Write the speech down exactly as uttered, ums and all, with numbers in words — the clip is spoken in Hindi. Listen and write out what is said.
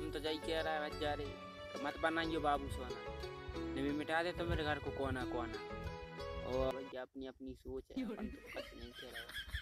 तुम तो जाई कह रहा है जा रे, तो मत बनाइयो बाबू सोना, नहीं भी मिटा दे तो मेरे घर को कोना कोना। और भैया अपनी अपनी सोच है, अपन तो कुछ नहीं कह रहा है।